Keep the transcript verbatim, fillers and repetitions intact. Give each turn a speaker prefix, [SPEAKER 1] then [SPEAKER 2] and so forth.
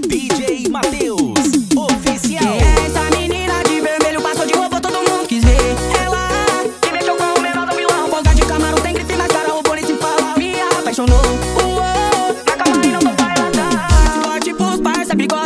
[SPEAKER 1] D J Matheus, oficial.
[SPEAKER 2] Essa menina de vermelho passou de roupa, todo mundo quis ver. Ela que mexeu com o menor do vilão. Folga de camarão, tem grife na cara, o bonito se fala. Me apaixonou, uou, na cama e não tô pra ela dar. Forte pros parça, bigode.